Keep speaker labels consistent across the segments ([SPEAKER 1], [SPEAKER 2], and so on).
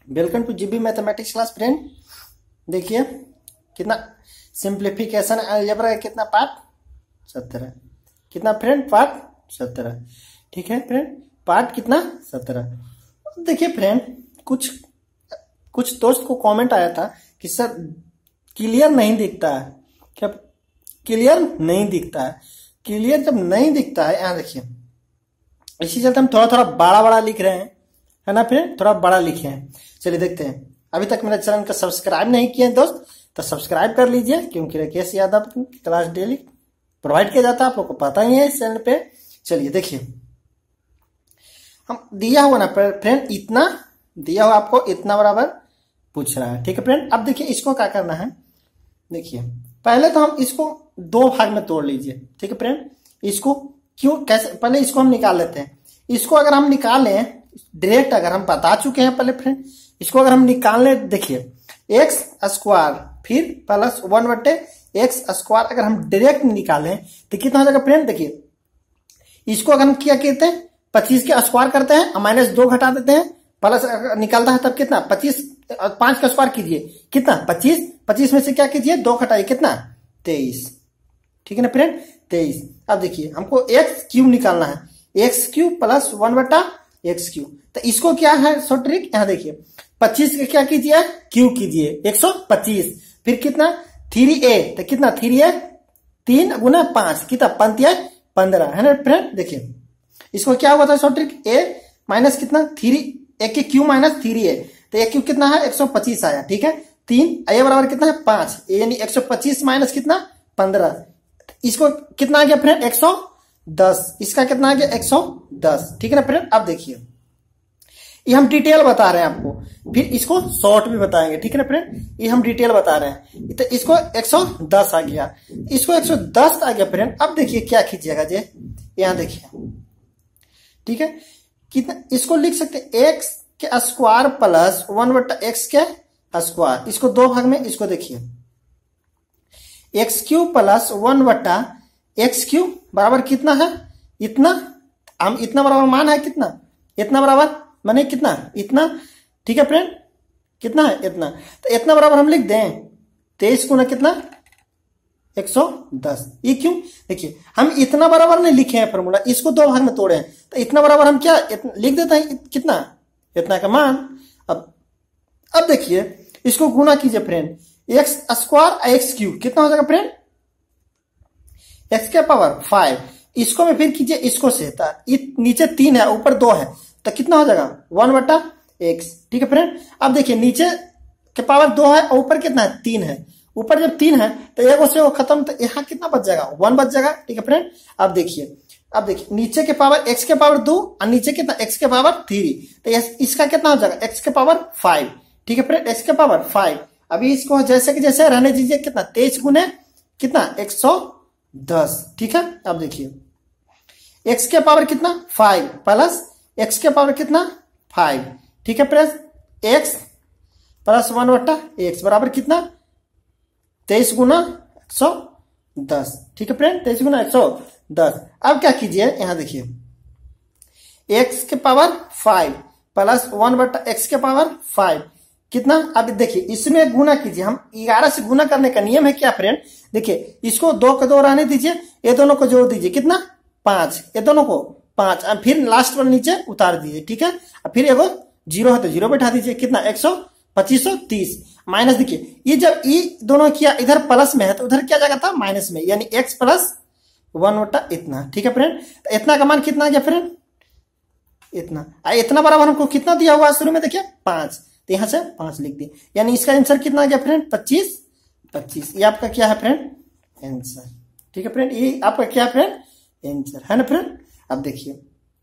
[SPEAKER 1] Welcome to GB mathematics class friend. देखिए कितना simplification algebra का कितना पार्ट 17, कितना फ्रेंड पार्ट 17। ठीक है फ्रेंड, पार्ट कितना 17। देखिए फ्रेंड, कुछ दोस्त को कमेंट आया था कि सर क्लियर नहीं दिखता है। क्या क्लियर नहीं दिखता है? क्लियर जब नहीं दिखता है, यहाँ देखिए, इसी चलते हम थोड़ा थोड़ा बड़ा बड़ा लिख रहे हैं, है ना फ्रेंड, थोड़ा बड़ा लिखे हैं। चलिए देखते हैं। अभी तक मेरे चैनल का सब्सक्राइब नहीं किए दोस्त तो सब्सक्राइब कर लीजिए, क्योंकि राकेश यादव की क्लास डेली प्रोवाइड किया जाता है, आप लोग को पता ही है इस चैनल पे। चलिए देखिए, हम दिया हुआ ना फ्रेंड, इतना दिया हुआ आपको, इतना बराबर पूछ रहा है। ठीक है फ्रेंड, अब देखिए इसको क्या करना है। देखिए पहले तो हम इसको दो भाग में तोड़ लीजिए। ठीक है फ्रेंड, इसको क्यों कैसे, पहले इसको हम निकाल लेते हैं। इसको अगर हम निकालें डायरेक्ट, अगर हम बता चुके हैं पहले फ्रेंड, इसको अगर हम निकाल लें, देखिए एक्स स्क्वायर फिर प्लस 1/x स्क्वायर अगर हम डायरेक्ट निकालें तो कितना हो जाएगा फ्रेंड। देखिए इसको अगर हम क्या कहते हैं, 25 के स्क्वायर करते हैं और -2 घटा देते हैं, प्लस निकलता है तब कितना 25, 5 का स्क्वायर कीजिए कितना 25, 25 में से क्या कीजिए 2 घटाइए कितना 23। ठीक है ना फ्रेंड, 23। अब देखिए हमको एक्स क्यूब निकालना है, x cube plus 1/x cube. तो इसको क्या है शॉर्ट ट्रिक, यहाँ देखिए 25 का क्या कीजिए क्यूब कीजिए 125, फिर कितना 3a, तो कितना 3a 3 गुना 5 कितना 15 है ना फ्रेंड। देखिए इसको क्या हुआ था शॉर्ट ट्रिक, a माइनस कितना 3, a के क्यूब माइनस 3a, तो a क्यूब कितना है 125 आया। ठीक है, 3 a बराबर कितना है 5, यानी 125 माइनस कितना 15, इसको कितना आ गया फ्रेंड 110, इसका कितना आ गया 110। ठीक है ना फ्रेंड। अब देखिए ये हम डिटेल बता रहे हैं आपको, फिर इसको शॉर्ट भी बताएंगे। ठीक है ना फ्रेंड, ये हम डिटेल बता रहे हैं। तो इसको 110 आ गया, इसको 110 आ गया फ्रेंड। अब देखिए क्या कीजिएगा जे, यहां देखिए, ठीक है, कितना इसको लिख सकते हैं एक्स के स्क्वायर प्लस 1/x के स्क्वायर। इसको दो भाग में, इसको देखिए x cube plus 1/x cube बराबर कितना है, इतना। हम इतना बराबर मान है कितना, इतना बराबर माने कितना, इतना। ठीक है फ्रेंड, कितना है इतना, तो इतना बराबर हम लिख दें 23 गुना कितना 110। ये क्यों, देखिए हम इतना बराबर नहीं लिखे हैं फॉर्मूला, इसको दो भाग में तोड़े हैं, तो इतना बराबर हम क्या लिख देते हैं कितना, इतना का मान। अब देखिए इसको गुना कीजिए friend, x square x cube कितना हो जाएगा फ्रेंड, एक्स के पावर 5, इसको में फिर कीजिए इसको से, नीचे 3 है ऊपर 2 है, तो कितना हो जाएगा 1/x। ठीक है फ्रेंड, अब देखिए नीचे के पावर 2 है और ऊपर कितना है 3 है, ऊपर जब 3 है तो एगो से वो खत्म, तो यहाँ कितना बच जाएगा 1 बच जाएगा। ठीक है फ्रेंड, अब देखिए नीचे के पावर x के पावर 2 और नीचे कितना x के पावर 3, तो इसका कितना हो जाएगा x के पावर 5। ठीक है फ्रेंड, x के पावर 5। अभी इसको जैसे कि जैसे रहने दीजिए, कितना 23 गुने कितना 110। ठीक है, अब देखिए x के पावर कितना 5 प्लस x के पावर कितना 5। ठीक है प्लस x प्लस 1/x बराबर कितना 23 गुना 110। ठीक है फ्रेंड, 23 गुना 110। अब क्या कीजिए, यहां देखिए x के पावर 5 प्लस 1/x के पावर 5 कितना। अब देखिए इसमें गुना कीजिए, हम 11 से गुना करने का नियम है क्या फ्रेंड, देखिए इसको 2 के 2 रहने दीजिए, ये दोनों को जोड़ दीजिए कितना 5, ये दोनों को 5, फिर लास्ट पर नीचे उतार दीजिए। ठीक है, फिर एगो 0 है तो 0 बैठा दीजिए, कितना 2530 माइनस। देखिए ये जब ये दोनों किया इधर प्लस में है तो उधर क्या जाएगा था माइनस में, यानी x प्लस 1 इतना। ठीक है फ्रेंड, तो इतना का मान कितना आ गया फ्रेंड, इतना बराबर हमको कितना दिया हुआ शुरू में, देखिए 5, तो यहां से 5 लिख दिए, यानी इसका आंसर कितना आ गया फ्रेंड 25। ये आपका क्या है फ्रेंड आंसर। ठीक है फ्रेंड, ये आपका क्या फ्रेंड आंसर है ना फ्रेंड। अब देखिए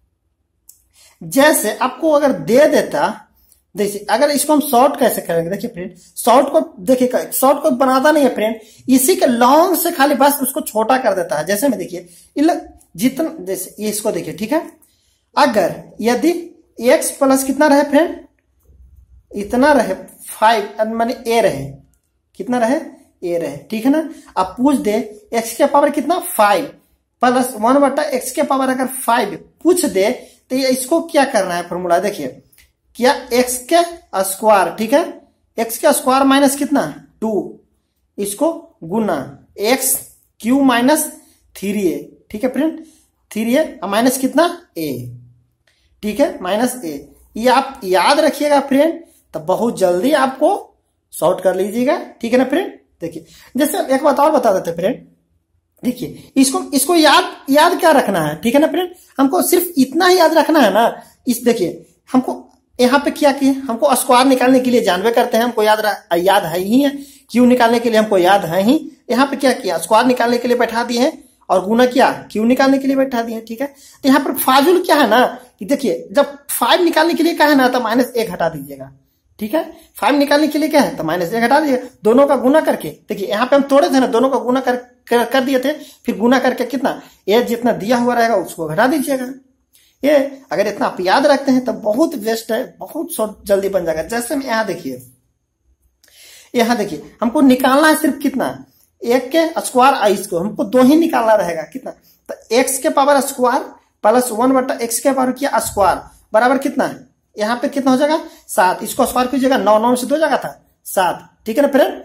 [SPEAKER 1] जैसे आपको अगर दे देता, देखिए अगर इसको हम शॉर्ट कैसे करेंगे, देखिए फ्रेंड शॉर्ट को देखिए, शॉर्ट को बनाता नहीं है फ्रेंड, इसी के लॉन्ग से खाली बस उसको छोटा कर देता है। जैसे में देखिए जितना, जैसे ये इसको देखिए, ठीक है, अगर यदि x प्लस कितना रहे फ्रेंड, इतना रहे 5 माने a रहे, कितना रहे a रहे। ठीक है ना, अब पूछ दे x के पावर कितना 5 प्लस 1/x के पावर अगर 5 पूछ दे, तो ये इसको क्या करना है फॉर्मूला, देखिए किया एक्स के स्क्वायर, ठीक है, एक्स के स्क्वायर माइनस कितना 2, इसको गुना एक्स क्यू माइनस 3a, ठीक है फ्रेंड, 3a माइनस कितना a, ठीक है, माइनस a। ये आप याद रखिएगा फ्रेंड, तो बहुत जल्दी आपको सॉर्ट कर लीजिएगा, ठीक है ना फ्रेंड। देखिए जैसे एक बात और बता देते फ्रेंड, देखिए इसको याद क्या रखना है, ठीक है ना फ्रेंड, हमको सिर्फ इतना ही याद रखना है ना। इस देखिए हमको यहाँ पे क्या किया, हमको स्क्वायर निकालने के लिए जानवे करते हैं, हमको याद है ही है, क्यू निकालने के लिए हमको याद है ही। यहाँ पे क्या किया, स्क्वायर निकालने के लिए बैठा दिए हैं और गुना किया क्यू निकालने के लिए बैठा दिए हैं, ठीक है। तो यहाँ पर फाजुल क्या है ना कि देखिए जब 5 निकालने के लिए कहा है ना तो -1 हटा दीजिएगा, ठीक है। 5 निकालने के लिए क्या है तो -1 हटा दीजिएगा, दोनों का गुना करके। देखिए यहाँ पे हम तोड़े थे ना, दोनों का गुना कर दिए थे, फिर गुना करके कितना ये जितना दिया हुआ रहेगा उसको घटा दीजिएगा। ये अगर इतना आप याद रखते हैं तो बहुत बेस्ट है, बहुत जल्दी बन जाएगा। जैसे में यहाँ देखिए हमको निकालना है सिर्फ कितना, 1 के स्क्वायर आइस को हमको 2 ही निकालना रहेगा, कितना तो x के पावर स्क्वायर प्लस 1/x के पावर किया स्क्वायर बराबर कितना है, यहाँ पे कितना हो जाएगा 7, इसको स्क्वायर कीजिएगा 9 से 2 जगह था 7, ठीक है ना फ्रेंड,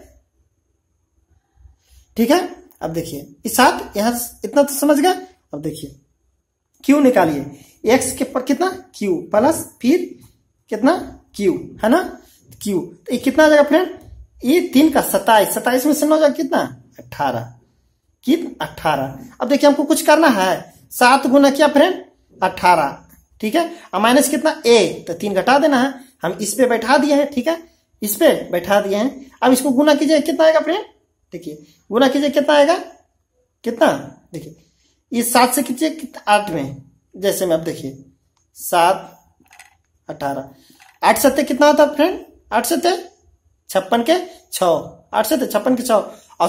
[SPEAKER 1] ठीक है। अब देखिए इस 7 यहाँ इतना तो समझ गए। अब देखिए क्यू निकालिए, x के पर कितना q प्लस फिर कितना q है ना, q तो ये कितना आ जाएगा फ्रेंड, ये 3 का 27, 27 में से 9 जाएगा कितना 18, कितना 18। अब देखिए हमको कुछ करना है, 7 गुना किया फ्रेंड 18, ठीक है, और माइनस कितना a तो 3 घटा देना है, हम इस पे बैठा दिए हैं, ठीक है, इस पे बैठा दिए हैं। अब इसको गुना कीजिए कितना आएगा फ्रेंड, देखिए गुना कीजिए कितना आएगा, कितना देखिए इस 7 से कीजिए 8 में, जैसे में अब देखिए 7 18, 8 7 कितना होता है फ्रेंड, 8 7 56 के 6, 8 7 56 के 6 और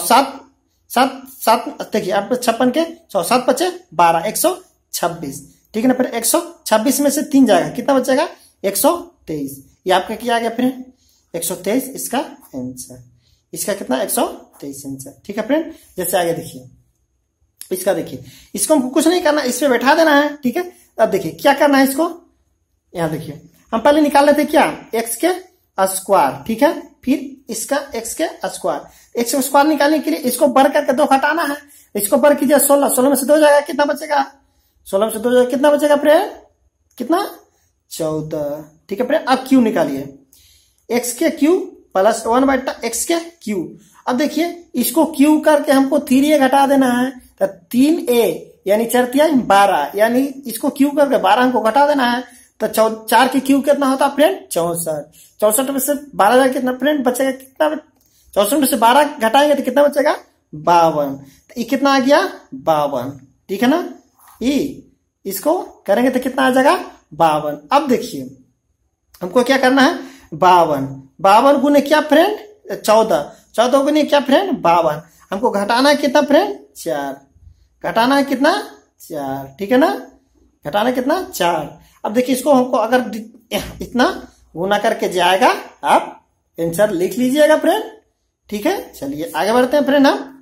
[SPEAKER 1] 7 देखिए 8 56 के 6, 7 5 12, 126, ठीक है ना। फिर 126 में से 3 जाएगा, कितना बचेगा 123, ये आपका क्या आ गया फ्रेंड 123, इसका आंसर, इसका कितना 123 आंसर, ठीक है फ्रेंड। जैसे आगे देखिए इसका, देखिए इसको हमको कुछ नहीं करना, इस पे बैठा देना है, ठीक है। अब देखिए क्या करना है इसको, यहाँ देखिए हम पहले निकाल लेते क्या x के स्क्वायर, ठीक है, फिर इसका x के स्क्वायर, x के स्क्वायर निकालने के लिए इसको बर करके 2 घटाना है, इसको बर कीजिए 16, 16 में से 2 जाएगा कितना बचेगा, 16 में से 2 जाएगा कितना बचेगा फ्रेंड, कितना 14, ठीक है फ्रेंड। अब q निकालिए, x के q प्लस 1/x के q। अब देखिए इसको q करके हमको 3a घटा देना है, तो 3a यानी 4 3 12, यानी इसको q करके 12 हमको घटा देना है, तो 4 की q कितना होता है फ्रेंड 64, 64 में से 12 जाएगा कितना फ्रेंड बचेगा, कितना 64 में से 12 घटाएंगे तो कितना बचेगा 52, तो ये कितना आ गया 52, ठीक है ना, ये इसको करेंगे तो कितना आ जाएगा 52। अब देखिए हमको क्या करना है 52 गुने क्या फ्रेंड 14 गुने क्या फ्रेंड 52, हमको घटाना है कितना फ्रेंड 4, घटाना है कितना 4, ठीक है ना, घटाना है कितना 4। अब देखिए इसको हमको अगर इतना गुना करके जाएगा, आप आंसर लिख लीजिएगा फ्रेंड, ठीक है। चलिए आगे बढ़ते हैं फ्रेंड, हम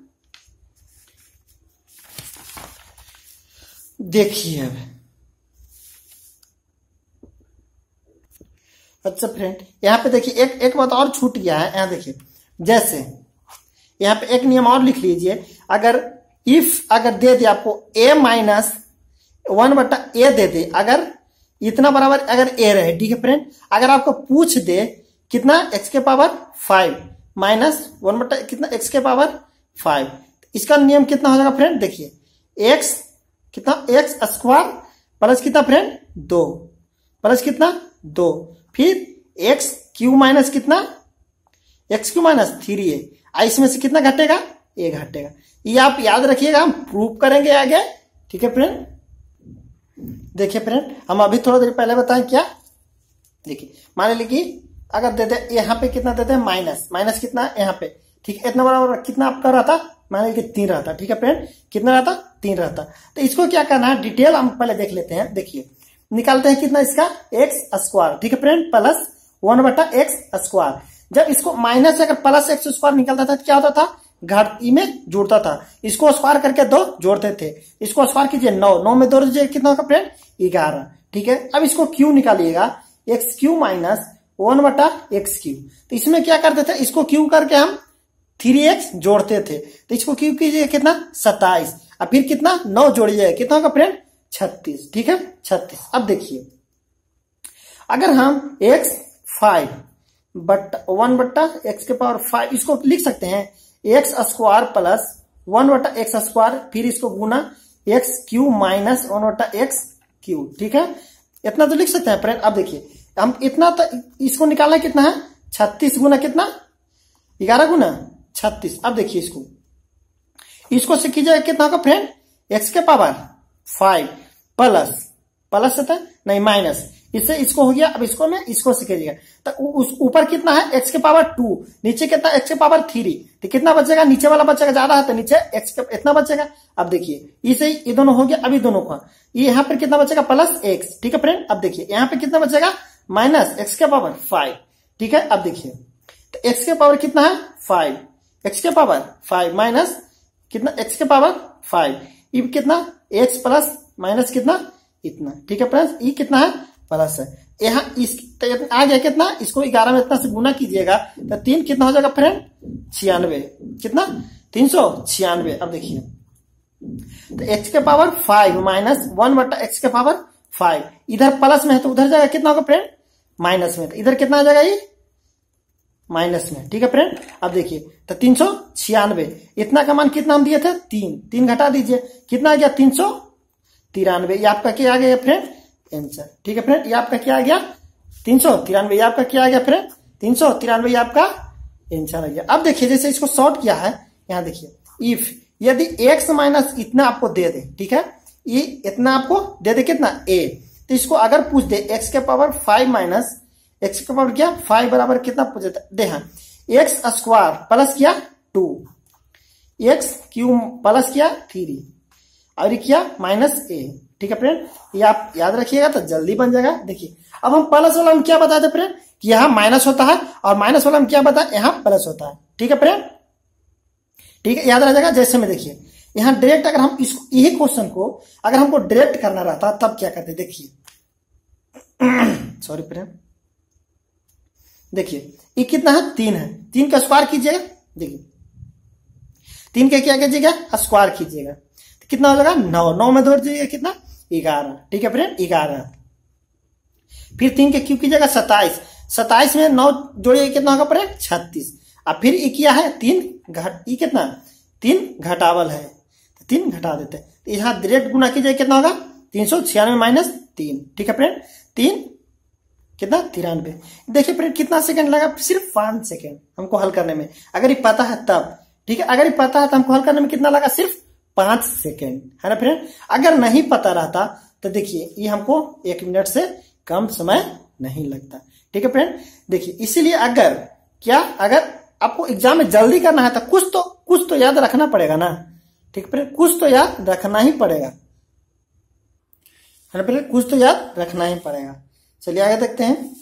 [SPEAKER 1] देखिए अब अच्छा फ्रेंड यहाँ पे देखिए एक बात और छूट गया है, यहाँ देखिए जैसे यहाँ पे एक नियम और लिख लीजिए, अगर दे दे आपको a माइनस 1/a दे दे, अगर इतना बराबर अगर a रहे, ठीक है फ्रेंड, अगर आपको पूछ दे कितना x के पावर 5 माइनस 1/ कितना x के पावर 5, इसका नियम कितना हो जाएगा फ्रेंड, देखिए x कितना x स्क्वायर प्लस कितना फ्रेंड 2 प्लस कितना 2, फिर x क्यू माइनस कितना x क्यू माइनस 3a, इसमें से कितना घटेगा a घटेगा, ये आप याद रखिएगा, हम प्रूव करेंगे आगे, ठीक है फ्रेंड। देखिए फ्रेंड हम अभी थोड़ा देर पहले बताएं क्या, देखिए मान लीजिए अगर देते यहाँ पे कितना देते हैं माइनस कितना यहाँ पे, ठीक है, इतना बराबर कितना आपका रहता, मान लीजिए 3 रहता, ठीक है फ्रेंड, कितना रहता 3 रहता। तो इसको क्या करना है डिटेल हम पहले देख लेते हैं, देखिए निकालते हैं कितना इसका x स्क्वायर, ठीक है फ्रेंड, प्लस 1/x स्क्वायर। जब इसको माइनस से अगर प्लस x स्क्वायर निकलता था तो क्या होता था घाटी में जुड़ता था, इसको स्क्वायर करके 2 जोड़ते थे, इसको स्क्वायर कीजिए 9 में 2 कितना होगा फ्रेंड 11, ठीक है। अब इसको क्यू निकालिएगा, एक्स क्यू माइनस 1/x3। तो इसमें क्या करते थे, इसको क्यू करके हम 3x जोड़ते थे, तो इसको क्यू कीजिए कितना 27, अब फिर कितना 9 जोड़िए, कितना होगा फ्रेंड 36। ठीक है 36। अब देखिए अगर हम x 5 1/x5 इसको लिख सकते हैं x² प्लस 1/x², फिर इसको गुना x³ माइनस 1/x³। ठीक है इतना तो लिख सकते हैं फ्रेंड। अब देखिए हम इतना तो इसको निकालना कितना है 36 गुना कितना 11 गुना 36। अब देखिए इसको से कीजिएगा कितना होगा फ्रेंड x⁵ प्लस होता है नहीं माइनस, इससे इसको हो गया। अब इसको में इसको से कीजिएगा तो उस ऊपर कितना है x⁵, नीचे कितना x⁵। तो कितना बचेगा, नीचे वाला बचेगा ज्यादा है तो नीचे x इतना बचेगा। अब देखिए इसे ये दोनों हो गया, अभी दोनों का ये यहाँ पर कितना बचेगा +x। ठीक है फ्रेंड। अब देखिए यहाँ पे कितना बचेगा -x⁵। ठीक है अब देखिए तो x⁵ कितना है 5, x⁵ माइनस कितना x⁵, ये कितना x प्लस माइनस कितना इतना। ठीक है फ्रेंड्स ये कितना है प्लस है, यहाँ इस आ गया कितना, इसको 11 में इतना से गुना कीजिएगा तो 3 कितना हो जाएगा फ्रेंड 96, कितना 396। अब देखिए तो x⁵ माइनस 1/x⁵, इधर प्लस में है तो उधर जाएगा कितना होगा फ्रेंड माइनस में, तो इधर कितना आ जाएगा ये माइनस में। ठीक है फ्रेंड। अब देखिए तो 396, इतना का मान कितना हम दिए थे 3 घटा दीजिए कितना आ गया 393। ये आपका क्या आ गया फ्रेंड आंसर। ठीक है फ्रेंड ये आपका क्या आ गया 393, ये आपका क्या आ गया फ्रेंड 393, ये आपका आंसर आ गया। अब देखिए जैसे इसको शॉर्ट किया है, यहाँ देखिए इफ यदि x माइनस इतना आपको दे दे, ठीक है ये इतना आपको दे दे कितना a, तो इसको अगर पूछ दे x⁵ माइनस x⁵ क्या 5 बराबर कितना पूछ दे, हाँ x² प्लस किया 2, x³ प्लस किया 3 और किया -a। ठीक है फ्रेंड ये आप याद रखिएगा तो जल्दी बन जाएगा। देखिए अब हम प्लस वाला हम क्या बताए थे फ्रेंड कि यहाँ माइनस होता है और माइनस वाला हम क्या बताए यहाँ प्लस होता है। ठीक है फ्रेंड ठीक है याद रह जाएगा। जैसे में देखिए यहाँ डायरेक्ट अगर हम इसको यही क्वेश्चन को अगर हमको डायरेक्ट करना रहता तब क्या करते, देखिए सॉरी फ्रेंड देखिए ये कितना है 3 है, 3 का स्क्वायर कीजिएगा, देखिए 3 का क्या कीजिएगा स्क्वायर कीजिएगा तो कितना हो जाएगा 9 में जोड़ दीजिएगा कितना 11। ठीक है फ्रेंड 11, फिर 3 के क्यूब कीजिएगा 27 में 9 जोड़िएगा कितना होगा फ्रेंड 36। अब फिर ये किया है 3 कितना 3 घटावल है तो 3 घटा देते हैं, तो यहाँ डायरेक्ट गुना कीजिए कितना होगा 396 माइनस 3। ठीक है फ्रेंड 3 कितना 93। देखिए फ्रेंड कितना सेकंड लगा, सिर्फ 5 सेकंड हमको हल करने में, अगर ये पता है तब। ठीक है अगर ये पता है तो हमको हल करने में कितना लगा सिर्फ 5 सेकंड, है ना फ्रेंड। अगर नहीं पता रहता तो देखिए ये हमको 1 मिनट से कम समय नहीं लगता। ठीक है फ्रेंड देखिए इसीलिए अगर आपको एग्जाम में जल्दी करना है तो कुछ तो याद रखना पड़ेगा ना। ठीक है फ्रेंड कुछ तो याद रखना ही पड़ेगा, है ना फ्रेंड कुछ तो याद रखना ही पड़ेगा। चलिए आगे देखते हैं।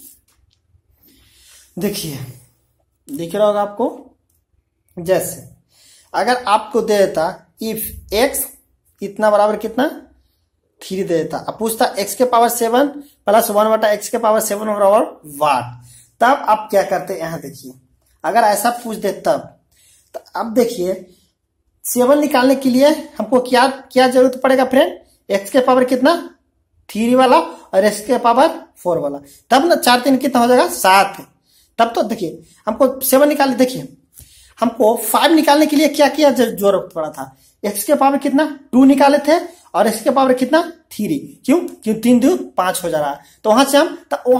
[SPEAKER 1] देखिए दिख रहा होगा आपको, जैसे अगर आपको दे देता इफ x इतना बराबर कितना 3 दे देता, अब पूछता x⁵ प्लस 1/x⁵ बराबर वाट, तब आप क्या करते यहाँ देखिए अगर ऐसा पूछ दे तब, तो अब देखिए 7 निकालने के लिए हमको क्या जरूरत पड़ेगा फ्रेंड x⁵ कितना 3 वाला और x⁵ 4 वाला, तब ना 4 3 कितना हो जाएगा 7। तब तो देखिए हमको 7 निकाले, देखिए हमको 5 निकालने के लिए क्या जरूरत पड़ा था x⁵ कितना 2 निकाले थे और x⁵ कितना 3, क्यों 3 2 5 हो जा रहा है, तो वहां से हम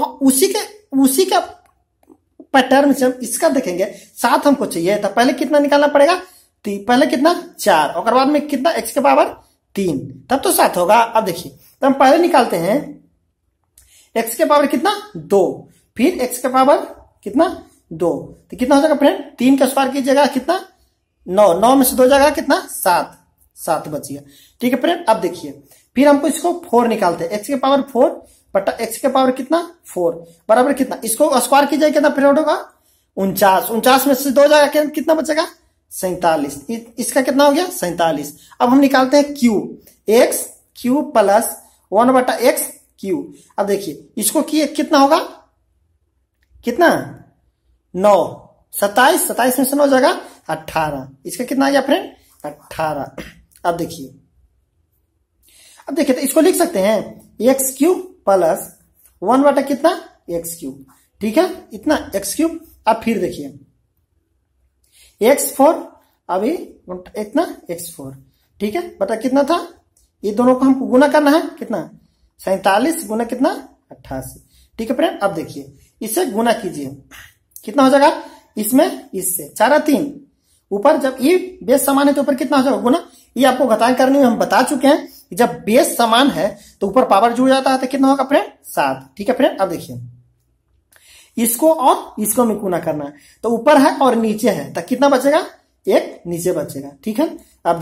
[SPEAKER 1] उसी का पैटर्न से हम इसका देखेंगे 7 हमको चाहिए, तो पहले कितना निकालना पड़ेगा पहले कितना 4 और बाद में कितना x⁵ 3, तब तो 7 होगा। अब देखिए तो हम पहले निकालते हैं x⁵ कितना 2, फिर x⁵ कितना 2, तो कितना हो जाएगा फ्रेंड 3 का स्क्वायर कीजिएगा कितना 9 में से 2 जाएगा कितना 7 बच गया। ठीक है फ्रेंड अब देखिए फिर हमको इसको 4 निकालते हैं x⁵ 4 बटा x⁵ कितना 4 बराबर कितना, इसको स्क्वायर कीजिएगा कितना फ्रेंड होगा 49 में से 2 जाएगा कितना बचेगा 47, इसका कितना हो गया 47। अब हम निकालते हैं q प्लस 1/x³ क्यू। अब देखिए इसको किए कितना होगा, कितना 9, 27, 27 में से 9 जाएगा 18, इसका कितना आ गया फ्रेंड 18। अब देखिए तो इसको लिख सकते हैं एक्स क्यूब प्लस 1 बटा कितना एक्स क्यूब, ठीक है, इतना एक्स क्यूब। अब फिर देखिए x4 अभी इतना x4, ठीक है, बटा कितना था, ये दोनों को हमको गुना करना है, कितना 47 गुना कितना 88, ठीक है फ्रेंड। अब देखिए इसे गुना कीजिए, कितना हो जाएगा, इसमें इससे 4 3, ऊपर जब ये बेस समान है तो ऊपर कितना हो जाएगा गुना। ये आपको घटाएं करने में हम बता चुके हैं, जब बेस समान है तो ऊपर पावर जुड़ जाता है, तो कितना होगा फ्रेंड 7, ठीक है फ्रेंड। अब देखिए इसको और इसको में गुना करना है, तो ऊपर है और नीचे है, तो कितना बचेगा, एक नीचे बचेगा, ठीक है। अब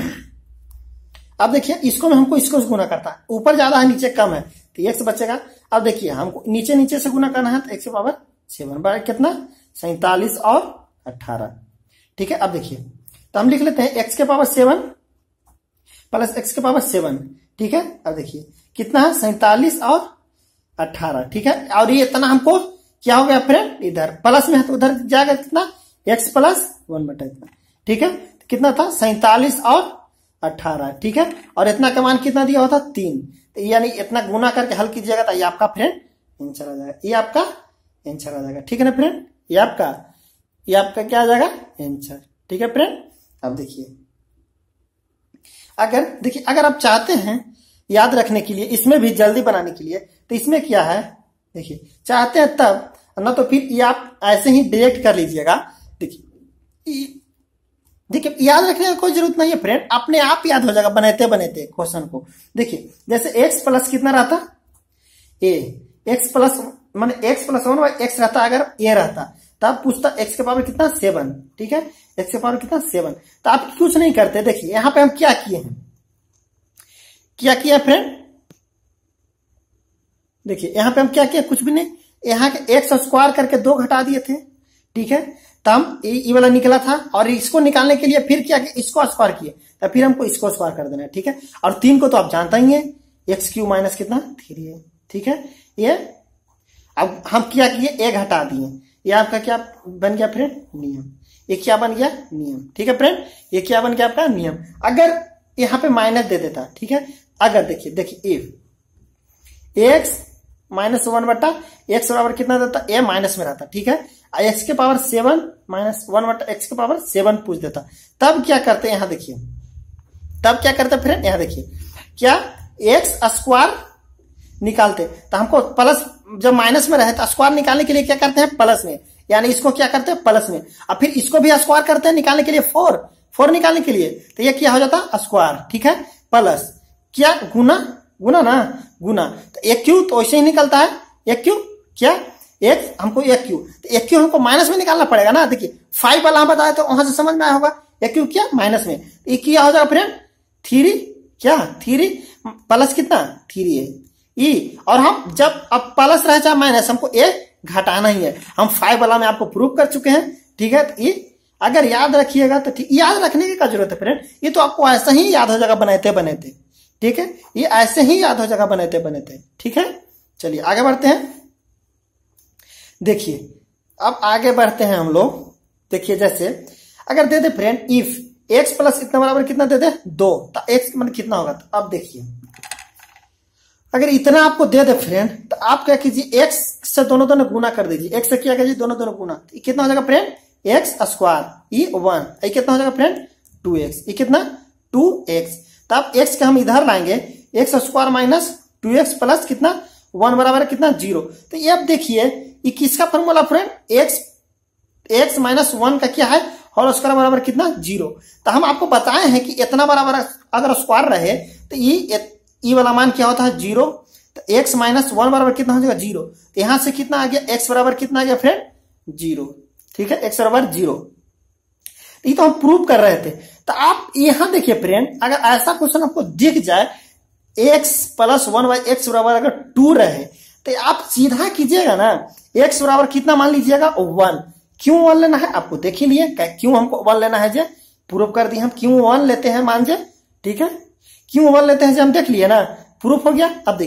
[SPEAKER 1] देखिए इसको में हमको इसको गुना करता है, ऊपर ज्यादा है नीचे कम है, तो x बचेगा। अब देखिए हमको नीचे नीचे से गुना करना है, तो x की पावर 7 बड़ा कितना 47 और 18, ठीक है। अब देखिए तो हम लिख लेते हैं x के पावर 7 प्लस x के पावर 7, ठीक है। अब देखिए कितना है 47 और 18, ठीक है। और ये इतना हमको क्या हो गया फ्रेंड, इधर प्लस में है तो उधर जाएगा कितना x प्लस 1 बटा इतना, ठीक है। कितना था 47 और 18, ठीक है। और इतना का मान कितना दिया हुआ था 3, तो यानी इतना गुना करके हल कीजिएगा तो ये आपका फ्रेंड आंसर आ जाएगा, ये आपका आंसर आ जाएगा, ठीक है ना फ्रेंड। ये आपका क्या आ जाएगा आंसर, ठीक है फ्रेंड। अब देखिए अगर आप चाहते हैं याद रखने के लिए, इसमें भी जल्दी बनाने के लिए, तो इसमें क्या है, देखिए चाहते हैं तब, ना तो फिर ये आप ऐसे ही डायरेक्ट कर लीजिएगा। देखिए याद रखने की कोई जरूरत नहीं है फ्रेंड, अपने आप याद हो जाएगा बनाते बनाते क्वेश्चन को। देखिए जैसे x प्लस कितना रहता a, x प्लस मान x प्लस 1 बाई x रहता, अगर a रहता तब पूछता x के पावर कितना 7, ठीक है, x के पावर कितना 7। तो आप कुछ नहीं करते, देखिए यहां पे हम क्या किए हैं, क्या किया फ्रेंड, देखिए यहां पे हम क्या किया, कुछ भी नहीं, यहाँ के x स्क्वायर करके 2 घटा दिए थे, ठीक है। तो हम ये वाला निकला था, और इसको निकालने के लिए फिर क्या किया, इसको स्क्वायर किए, तो फिर हमको इसको स्क्वायर कर देना है, ठीक है। और 3 को तो आप जानता ही है, एक्स क्यू माइनस कितना 3 है, ठीक है। ये अब हम क्या किए, ए घटा दिए, ये आपका क्या बन गया फ्रेंड नियम, ये क्या बन गया नियम, ठीक है फ्रेंड। ये क्या बन गया आपका नियम। अगर यहाँ पे माइनस दे देता, ठीक है, अगर देखिए इफ एक्स माइनस 1 बटा एक्स बराबर कितना देता, ए माइनस में रहता, ठीक है। एक्स के पावर 7 माइनस 1 बटा एक्स के पावर 7 पूछ देता, तब क्या करते हैं, यहाँ देखिए तब क्या करते फ्रेंड, यहाँ देखिए क्या एक्स स्क्वायर निकालते, तो हमको प्लस जब माइनस में रहे तो स्क्वायर निकालने के लिए क्या करते हैं प्लस में, यानी इसको क्या करते हैं प्लस में, और फिर इसको भी स्क्वायर करते हैं निकालने के लिए 4 निकालने के लिए, तो ये क्या हो जाता स्क्वायर, ठीक है, प्लस क्या गुना ना गुना, तो एक क्यू तो ऐसे ही निकलता है, एक क्यू क्या एक हमको एक क्यू, तो एक क्यू हमको माइनस में निकालना पड़ेगा ना। देखिए 5 वाला हम बताया तो वहां से समझ में आया होगा, एक क्यू क्या माइनस में, ये क्या हो जाएगा फ्रेंड 3 क्या 3 प्लस कितना 3 है ई, और हम जब अब प्लस रहे चाहे माइनस, हमको ए घटाना ही है, हम 5 वाला में आपको प्रूव कर चुके हैं, ठीक है। तो ये अगर याद रखिएगा तो ठीक, याद रखने की क्या जरूरत है फ्रेंड, ये तो आपको ऐसा ही याद हो जाएगा बनाते बनाते, ठीक है, ये ऐसे ही याद हो जाएगा बनाते बनाते, ठीक है। चलिए आगे बढ़ते हैं, देखिए अब आगे बढ़ते हैं हम लोग। देखिए जैसे अगर दे दे फ्रेंड इफ एक्स प्लस इतना बराबर कितना दे दे 2, तो एक्स मतलब कितना होगा, तो अब देखिए अगर इतना आपको दे दे फ्रेंड, तो आप क्या कीजिए एक्स से दोनों गुना कर दीजिए, एक्स से क्या कीजिए दोनों गुना, तो कितना हो जाएगा फ्रेंड एक्स स्क्वायर, ये 1, ये कितना हो जाएगा फ्रेंड 2x, ये कितना 2x, तो आप x का हम इधर लाएंगे, x square minus 2x plus कितना 1 बराबर कितना 0। तो ये अब देखिए ये किसका फॉर्मूला फ्रेंड, x माइनस 1 का क्या है होल स्क्वायर बराबर कितना 0। तो हम आपको बताए हैं कि इतना बराबर अगर स्क्वायर रहे तो ये वाला मान क्या होता है 0, तो x माइनस 1 बराबर कितना हो जाएगा 0, तो यहां से कितना आ गया x बराबर कितना आ गया फ्रेंड 0, ठीक है, x बराबर 0। ये तो हम प्रूव कर रहे थे। तो आप यहां देखिए फ्रेंड, अगर ऐसा क्वेश्चन आपको दिख जाए x प्लस 1 बाई एक्स बराबर अगर 2 रहे, तो आप सीधा कीजिएगा ना, x बराबर कितना मान लीजिएगा 1, क्यों 1 लेना है आपको देख ही लिए, क्यों हमको 1 लेना है जे प्रूफ कर दिए, हम क्यों 1 लेते हैं मान जे, ठीक है, क्यों 1 लेते हैं जे हम देख लिए ना, प्रूफ हो गया। अब देखिए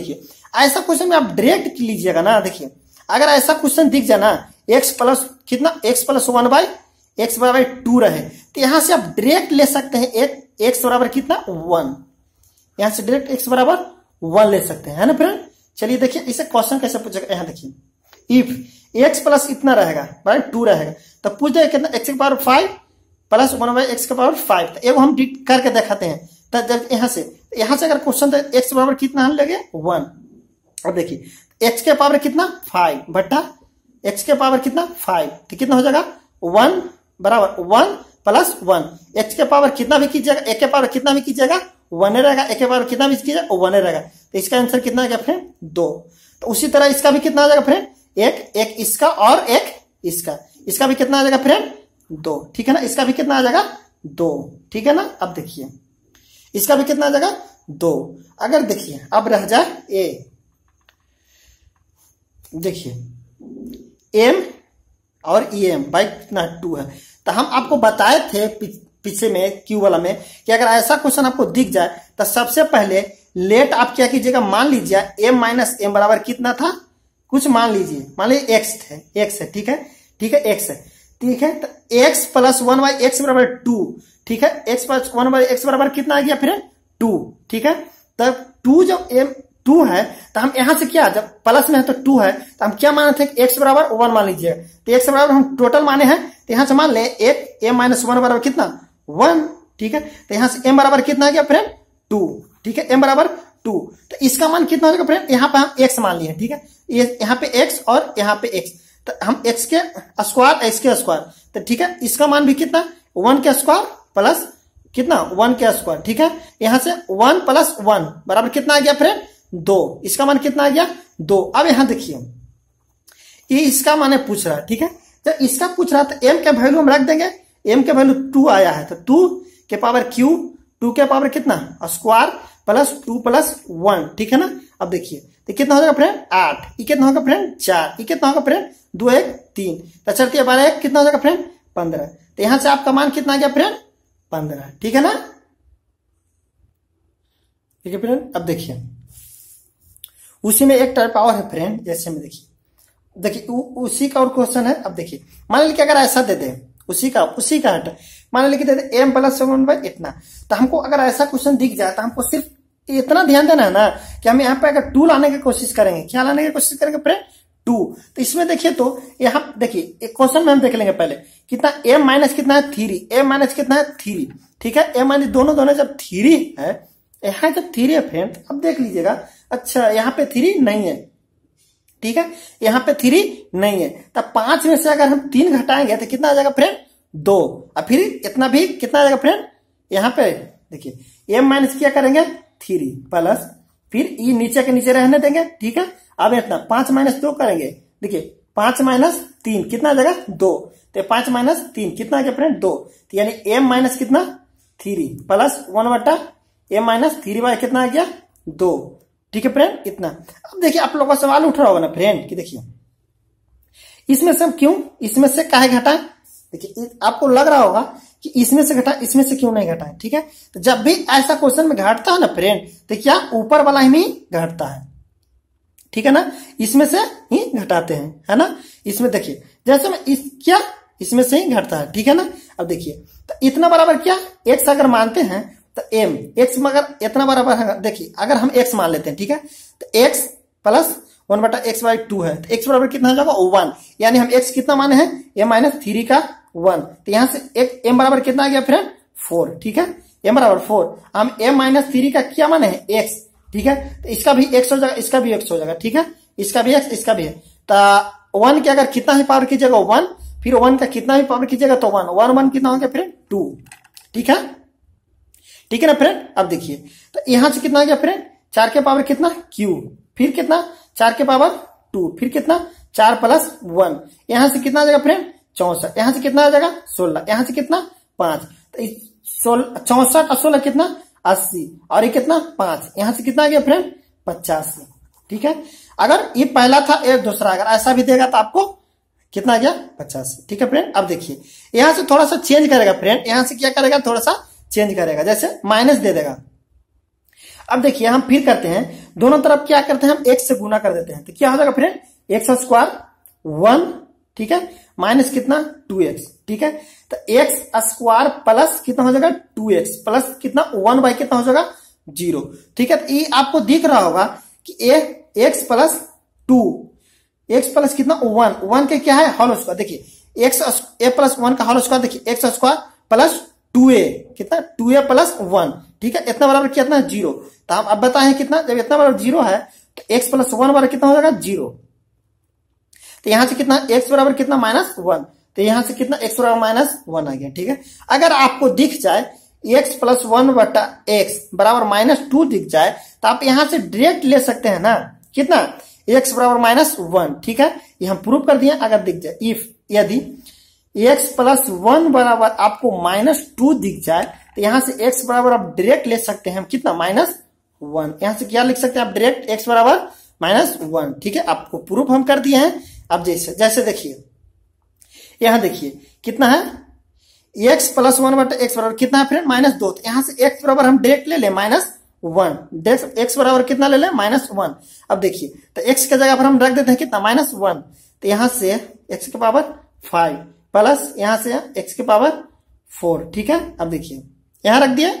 [SPEAKER 1] ऐसा क्वेश्चन में आप डायरेक्ट लीजिएगा ना। देखिए अगर ऐसा क्वेश्चन दिख जाए ना, x प्लस कितना, x प्लस 1/x बराबर 2 रहे, तो यहां से आप डायरेक्ट ले सकते हैं x बराबर कितना 1, यहां से डायरेक्ट x बराबर 1 ले सकते हैं, है ना फ्रेंड। चलिए देखिए इसे क्वेश्चन कैसे पूछेगा, यहाँ देखिए इफ x प्लस इतना रहेगा बराबर 2 रहेगा, तो पूछ देगा कितना, x की पावर 5 प्लस 1/x की पावर 5। तो एगो हम करके दिखाते हैं। तो जब यहाँ से अगर क्वेश्चन, तो x बराबर कितना हम लगे 1। अब देखिए x के पावर कितना 5 बटा x के पावर कितना 5, तो कितना हो जाएगा 1 बराबर 1 प्लस 1। x के पावर कितना भी कीजिएगा, a के पावर कितना भी कीजिएगा 1 रहेगा, a के पावर कितना भी कीजिएगा 1 रहेगा। तो इसका आंसर कितना आ गया फ्रेंड 2। तो उसी तरह इसका भी कितना आ जाएगा फ्रेंड, एक इसका और एक इसका भी कितना आ जाएगा फ्रेंड 2, ठीक है ना। इसका भी कितना आ जाएगा 2, ठीक है ना। अब देखिए इसका भी कितना आ जाएगा 2। अगर देखिए अब रह जाए a, देखिए m और em बाई कितना 2 है। तो हम आपको बताए थे पीछे में Q वाला में कि अगर ऐसा क्वेश्चन आपको दिख जाए तो सबसे पहले लेट आप क्या कीजिएगा, मान लीजिए m माइनस m बराबर कितना था, कुछ मान लीजिए, मान लीजिए x है, ठीक है x है, ठीक है। तो x प्लस 1/x बराबर 2, ठीक है। x प्लस 1/x बराबर कितना आ गया फिर 2, ठीक है। तब 2 जब m 2 है तो हम यहां से क्या, जब प्लस में है तो 2 है, तो हम क्या माने थे x बराबर 1 मान लीजिए। तो x बराबर हम टोटल माने हैं, तो यहां से मान ले m माइनस 1 बराबर कितना 1, ठीक है। तो यहां से m बराबर कितना आ गया फ्रेंड 2, ठीक है, m बराबर 2। तो इसका मान कितना हो जाएगा फ्रेंड, यहाँ पे हम x मान लिए, ठीक है, यहाँ पे x और यहाँ पे x, तो हम x के स्क्वायर x के स्क्वायर, तो ठीक है। इसका मान भी कितना 1 के स्क्वायर प्लस कितना 1 के स्क्वायर, ठीक है। यहां से 1 प्लस 1 बराबर कितना आ गया फ्रेंड 2, इसका मान कितना आ गया 2। अब यहां देखिए ये इसका मान पूछ रहा है, ठीक है। जब इसका पूछ रहा है तो m के वैल्यू हम रख देंगे, m के वैल्यू 2 आया है, तो 2 के पावर q, 2 के पावर कितना स्क्वायर प्लस 2 प्लस 1, ठीक है ना। अब देखिए तो कितना हो जाएगा फ्रेंड 8, ये कितना होगा फ्रेंड 4, ये कितना होगा फ्रेंड 2 1 3, तो चलती 12 1 कितना हो जाएगा फ्रेंड 15। तो यहां से आपका मान कितना आ गया फ्रेंड 15, ठीक है ना, ठीक है फ्रेंड। अब देखिए उसी में एक टाइप और है फ्रेंड, जैसे में देखिए उसी का और क्वेश्चन है। अब देखिए मान लीजिए अगर ऐसा दे दे, उसी का हट, मान लीजिए दे दे m प्लस 1 इतना, तो हमको अगर ऐसा क्वेश्चन दिख जाए तो हमको सिर्फ इतना ध्यान देना है ना कि हम यहाँ पे अगर 2 लाने की कोशिश करेंगे, क्या लाने की कोशिश करेंगे फ्रेंड 2। तो इसमें देखिए, तो यहाँ देखिए क्वेश्चन में हम देख लेंगे पहले कितना m माइनस कितना है 3, m माइनस कितना है 3, ठीक है। m माइनस दोनों जब 3 है, यहाँ जब 3 है फ्रेंड, अब देख लीजिएगा, अच्छा यहाँ पे 3 नहीं है, ठीक है, यहाँ पे 3 नहीं है, तब 5 में से अगर हम 3 घटाएंगे तो कितना आ जाएगा फ्रेंड 2, और फिर इतना भी कितना आ जाएगा फ्रेंड, यहाँ पे देखिए m माइनस क्या करेंगे 3 प्लस, फिर ये नीचे के नीचे रहने देंगे, ठीक है। अब इतना 5 माइनस 2 करेंगे, देखिए 5 माइनस 3 कितना आ जाएगा 2, तो 5 माइनस 3 कितना आ गया फ्रेंड 2, तो यानी m माइनस कितना 3 प्लस 1 बटा m माइनस 3 बाय कितना आ गया 2, ठीक है फ्रेंड इतना। अब देखिए आप लोगों का सवाल उठ रहा होगा ना फ्रेंड कि देखिए इसमें से हम क्यों, इसमें से काहे घटाएं, देखिए आपको लग रहा होगा कि इसमें से घटा, इसमें से क्यों नहीं घटाएं, ठीक है। तो जब भी ऐसा क्वेश्चन में घटता है ना फ्रेंड, तो क्या ऊपर वाला ही घटता है, ठीक है ना, इसमें से ही घटाते हैं, है ना। इसमें देखिए जैसे में इसमें से ही घटता है, ठीक है ना। अब देखिए तो इतना बराबर क्या x अगर मानते हैं तो m, x मगर इतना बराबर है, देखिए अगर हम x मान लेते हैं, ठीक है, तो x प्लस 1 बटा x बाई 2 है, तो x बराबर कितना हो जाएगा 1, यानी हम x कितना माने हैं m माइनस 3 का 1, तो यहां से m बराबर कितना आ गया फ्रेंड 4, ठीक है, m बराबर 4, हम m माइनस 3 का क्या माने हैं x, ठीक है। तो इसका भी x हो जाएगा, इसका भी x हो जाएगा, ठीक है, इसका भी x इसका भी है। तो 1 के अगर कितना ही पावर कीजिएगा 1, फिर 1 का कितना भी पावर कीजिएगा तो 1 कितना हो गया फ्रेंड 2, ठीक है, ठीक है ना फ्रेंड। अब देखिए तो यहां से कितना आ गया फ्रेंड 4 के पावर कितना q, फिर कितना 4 के पावर 2, फिर कितना 4 प्लस 1, यहां से कितना आ जाएगा फ्रेंड 64, यहां से कितना आ जाएगा 16, यहां से कितना 5, तो 64 और 16 कितना 80, और ये कितना 5, यहां से कितना आ गया फ्रेंड 85, ठीक है। अगर ये पहला था ये दूसरा, अगर ऐसा भी देगा तो आपको कितना आ गया 85, ठीक है फ्रेंड। अब देखिए यहां से थोड़ा सा चेंज करेगा फ्रेंड, यहां से क्या करेगा थोड़ा सा चेंज करेगा, जैसे माइनस दे देगा। अब देखिए हम फिर करते हैं, दोनों तरफ क्या करते हैं, हम x से गुना कर देते हैं, तो क्या हो जाएगा फ्रेंड, एक्स स्क्वायर 1, ठीक है, माइनस कितना 2x, ठीक है, तो x स्क्वायर प्लस कितना हो जाएगा 2x प्लस कितना 1 बाई कितना हो जाएगा 0, ठीक है। तो ये आपको दिख रहा होगा कि x प्लस 2, x प्लस कितना 1 के क्या है होल स्क्वायर, देखिए a प्लस 1 का होल स्क्वायर, देखिए x स्क्वायर प्लस 2a कितना 2a प्लस 1, ठीक है, इतना बराबर कितना 0। तो हम अब बताएं कितना, जब इतना बराबर 0 है तो x प्लस 1 बराबर कितना हो जाएगा 0, तो यहां से कितना x बराबर कितना -1, तो यहां से कितना x बराबर -1 आ गया, ठीक है। अगर आपको दिख जाए x प्लस 1 बटा x बराबर -2 दिख जाए तो आप यहां से डायरेक्ट ले सकते हैं ना, कितना x बराबर -1, ठीक है, ये हम प्रूव कर दिए। अगर दिख जाए इफ यदि x प्लस 1 बराबर आपको -2 दिख जाए तो यहां से x बराबर आप डायरेक्ट ले सकते हैं हम कितना -1, यहां से क्या लिख सकते हैं आप डायरेक्ट x बराबर -1, ठीक है, आपको प्रूफ हम कर दिए हैं। अब जैसे देखिए यहां देखिए कितना है x प्लस 1 बटा x बराबर कितना है फ्रेंड -2, तो यहां से x बराबर हम डायरेक्ट ले लें -1, x बराबर कितना ले लें -1। अब देखिए तो x की जगह पर हम रख देते हैं कितना -1, तो यहां से x के पावर 5 प्लस यहां से x के पावर 4, ठीक है। अब देखिए यहां रख दिए,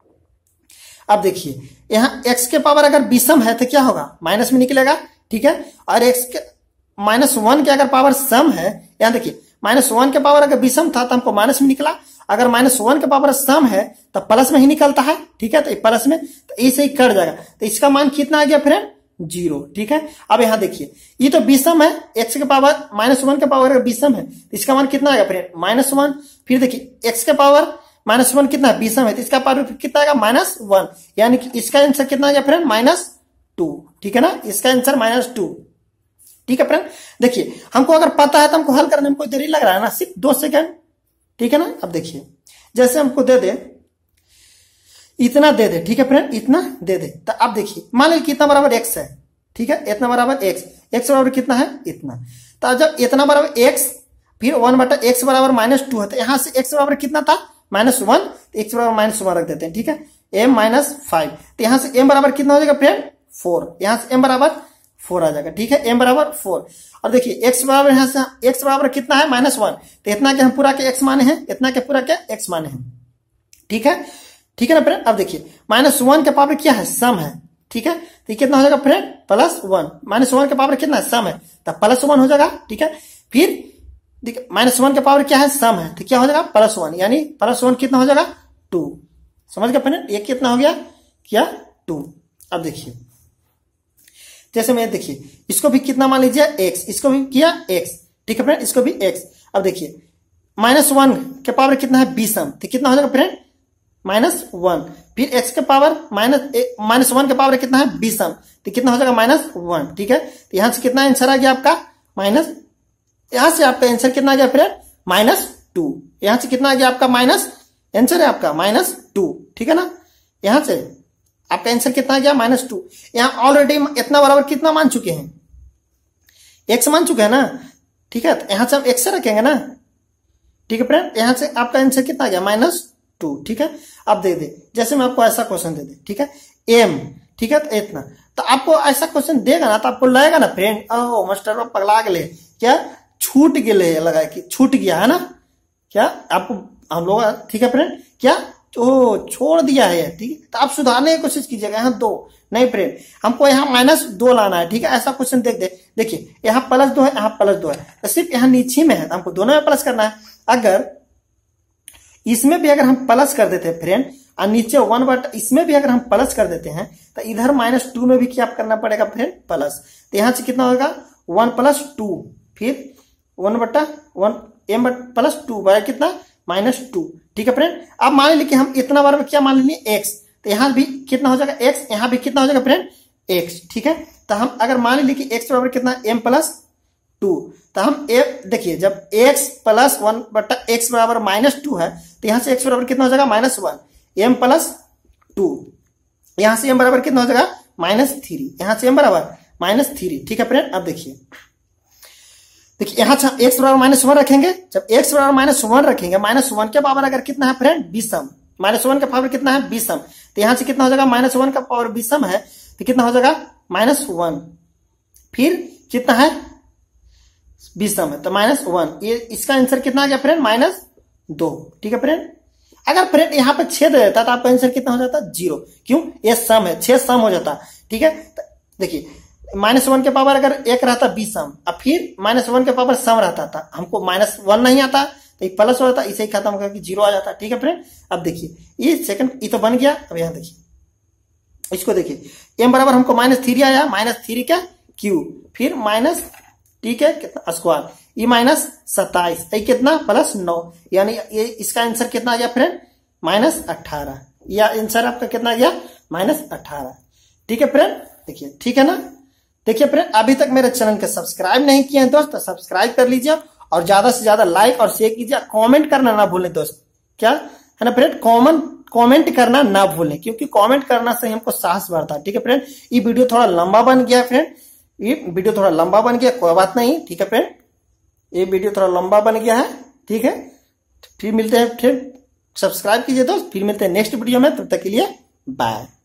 [SPEAKER 1] अब देखिए यहां x के पावर अगर विषम है तो क्या होगा माइनस में निकलेगा, ठीक है, और x के -1 के अगर पावर सम है, यहां देखिए -1 के पावर अगर विषम था तो हमको माइनस में निकला, अगर -1 के पावर सम है तो प्लस में ही निकलता है, ठीक है, तो प्लस में तो इसे ही कट जाएगा, तो इसका मान कितना आ गया फ्रेंड 0, ठीक है। अब यहां देखिए ये तो विषम है, x के पावर -1 के पावर अगर विषम है तो इसका मान कितना आएगा फ्रेंड -1, फिर देखिए x के पावर -1 कितना विषम है तो इसका पावर कितना आएगा -1, यानी कि इसका आंसर कितना आ गया फ्रेंड -2, ठीक है ना, इसका आंसर -2, ठीक है फ्रेंड। देखिए हमको अगर पता है तो हमको हल करने में कोई देरी लग रहा है ना, सिर्फ 2 सेकंड, ठीक है ना। अब देखिए जैसे हमको दे दे इतना दे दे, ठीक है फ्रेंड, इतना दे दे, तो अब देखिए मान लीजिए कितना बराबर x है, ठीक है, इतना बराबर x बराबर कितना है इतना, तो जब इतना बराबर x फिर 1 बटा x बराबर -2 है तो यहां से x बराबर कितना था -1, तो x बराबर -1 रख देते हैं, ठीक है, m -5, तो यहां से m बराबर कितना हो जाएगा फ्रेंड 4, यहां से m बराबर 4 आ जाएगा, ठीक है, m बराबर 4। और देखिए x बराबर यहां से x बराबर कितना है -1, तो इतना के हम पूरा के x माने हैं, इतना के पूरा के x माने हैं, ठीक है, ठीक है ना फ्रेंड। अब देखिए -1 के पावर क्या है सम है, ठीक है, तो कितना हो जाएगा फ्रेंड +1, -1 के पावर कितना है सम है तो +1 हो जाएगा, ठीक है। फिर देखिए -1 के पावर क्या है सम है तो क्या हो जाएगा +1, यानी +1 कितना हो जाएगा 2, समझ गए फ्रेंड, ये कितना हो गया क्या 2। अब देखिए जैसे मैं देखिए इसको भी कितना मान लीजिए x, इसको भी किया x, ठीक है फ्रेंड, इसको भी x। अब देखिए -1 के पावर कितना है विषम तो कितना हो जाएगा फ्रेंड -1, फिर x के पावर -1 के पावर कितना है विषम तो कितना हो जाएगा -1, ठीक है, तो यहां से कितना आंसर आ गया आपका यहां से आपका आंसर कितना आ गया फ्रेंड -2, यहां से कितना आ गया आपका आंसर है आपका -2, ठीक है ना, यहां से आपका आंसर कितना आ गया -2। यहां ऑलरेडी इतना बराबर कितना मान चुके हैं x मान चुके हैं ना, ठीक है, तो यहां से हम x से रखेंगे ना, ठीक है फ्रेंड, यहां से आपका आंसर कितना आ गया -2, ठीक है। अब दे दे जैसे मैं आपको ऐसा क्वेश्चन दे दे, ठीक है, m, ठीक है, तो इतना, तो आपको ऐसा क्वेश्चन देगा ना तो आपको लगेगा ना फ्रेंड ओह मास्टर पगला गए क्या, छूट गए लगा कि छूट गया है ना, क्या आपको हम लोग, ठीक है फ्रेंड, क्या छोड़ दिया है, ठीक है, तो आप सुधारने की कोशिश कीजिएगा, यहाँ 2 नहीं फ्रेंड, हमको यहाँ -2 लाना है, ठीक है, ऐसा क्वेश्चन देखिए यहाँ +2 है, यहाँ +2 है, तो सिर्फ यहाँ नीचे में है तो हमको दोनों में प्लस करना है। अगर इसमें भी अगर हम प्लस कर देते हैं फ्रेंड और नीचे 1 बटा इसमें भी अगर हम प्लस कर देते हैं तो इधर -2 में भी क्या करना पड़ेगा फ्रेंड प्लस, तो यहां से कितना होगा 1 + 2 फिर 1 बटा 1 m +2 बराबर कितना -2, ठीक है फ्रेंड। अब मान लीजिए कि हम इतना बार क्या मान लिए x, तो यहां भी कितना हो जाएगा x, यहां भी कितना हो जाएगा फ्रेंड x, ठीक है। तो हम अगर मान लीजिए कि x बराबर कितना m +2, तो हम देखिए जब x + 1 बटा x बराबर -2 है तो यहां से x बराबर कितना हो जाएगा -1, m +2, यहां से m बराबर कितना हो जाएगा -3, यहां से m बराबर -3, ठीक है फ्रेंड। अब देखिए यहाँ x बराबर -1 रखेंगे, जब x बराबर -1 रखेंगे, -1 के पावर अगर कितना है फ्रेंड विषम, -1 के पावर कितना है विषम, तो यहां से कितना हो जाएगा, -1 का पावर विषम है तो कितना हो जाएगा, -1। फिर कितना है, विषम है तो -1। ये इसका आंसर कितना आ गया फ्रेंड, -2। ठीक है फ्रेंड। अगर फ्रेंड यहाँ पे छेद रहता तो आपका आंसर कितना हो जाता, 0। क्यों, ये सम है, छेद सम हो जाता। ठीक है, देखिए -1 के पावर अगर 1 रहता विषम, अब फिर -1 के पावर सम रहता था, हमको -1 नहीं आता तो एक प्लस हो जाता, इसे ही खत्म करके 0 आ जाता। ठीक है फ्रेंड। अब देखिए ये सेकंड ये तो बन गया। अब यहाँ देखिए इसको देखिए, m बराबर हमको -3 आया, -3 का क्यूब, फिर माइनस, ठीक है, कितना स्क्वायर, ये -27, ये कितना +9, यानी ये इसका आंसर कितना आ गया फ्रेंड, -18। या आंसर आपका कितना आ गया, -18। ठीक है फ्रेंड। देखिए ठीक है ना। देखिए फ्रेंड, अभी तक मेरे चैनल के सब्सक्राइब नहीं किए हैं दोस्त तो सब्सक्राइब कर लीजिए और ज्यादा से ज्यादा लाइक और शेयर कीजिए। कमेंट करना ना भूलें दोस्त, क्या है ना फ्रेंड, कमेंट करना ना भूलें, क्योंकि कमेंट करना से हमको साहस बढ़ता है। ठीक है फ्रेंड। ये वीडियो थोड़ा लंबा बन गया फ्रेंड, ये वीडियो थोड़ा लंबा बन गया, कोई बात नहीं। ठीक है फ्रेंड, ये वीडियो थोड़ा लंबा बन गया है। ठीक है, फिर मिलते हैं, फिर सब्सक्राइब कीजिए दोस्त, फिर मिलते हैं नेक्स्ट वीडियो में, तब तक के लिए बाय।